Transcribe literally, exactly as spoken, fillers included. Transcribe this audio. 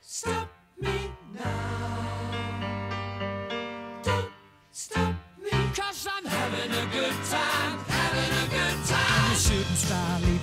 stop me now. Don't stop me, 'cause I'm having a good time, having a good time. I'm a shooting star.